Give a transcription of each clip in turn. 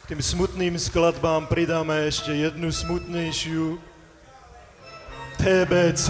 Tým smutným skladbám pridáme ešte jednu smutnejšiu. TBC.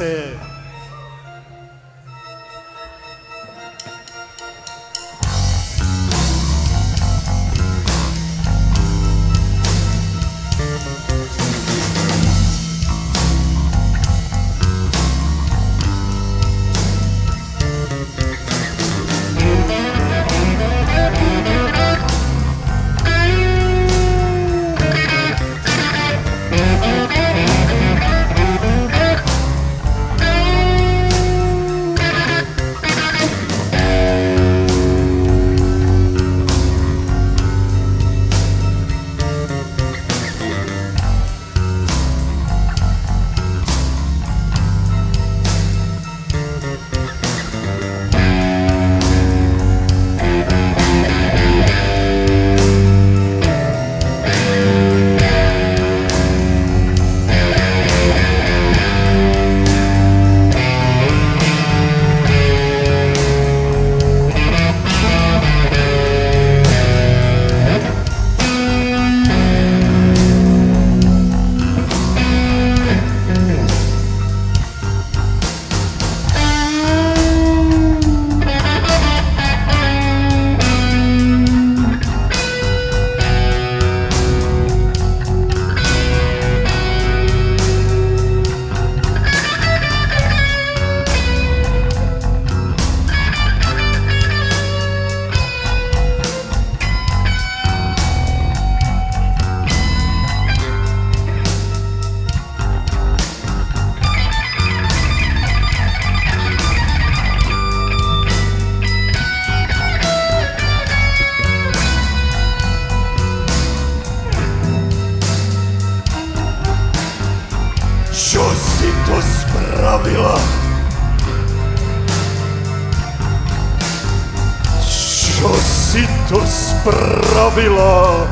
Čo si to spravila? Čo si to spravila?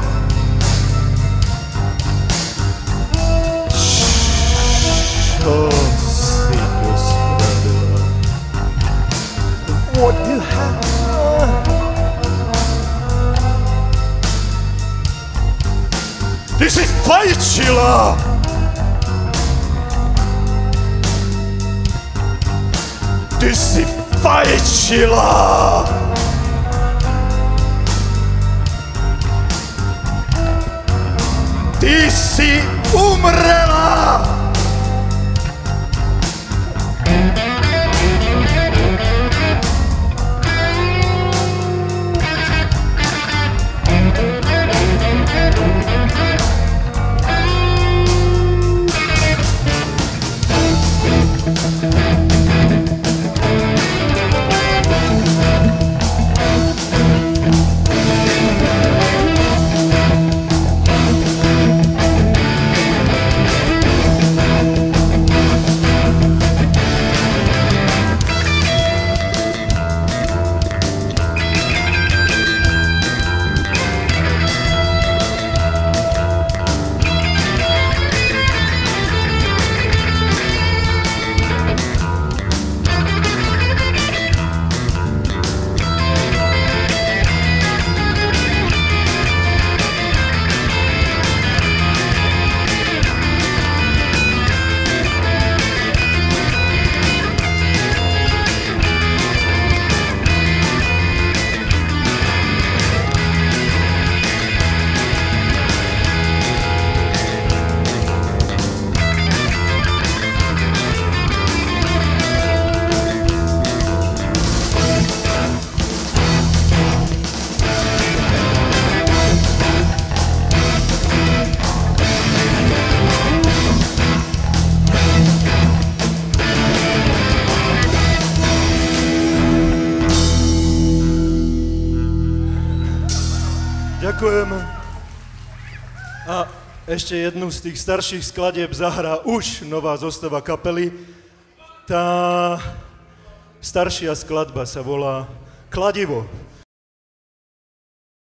Čo si to spravila? What you have? Ty si fajčila! Ty si fajčila! Ty si umrela! Ďakujem. A ešte jednu z tých starších skladieb zahrá už nová zostava kapely. Tá staršia skladba sa volá Kladivo.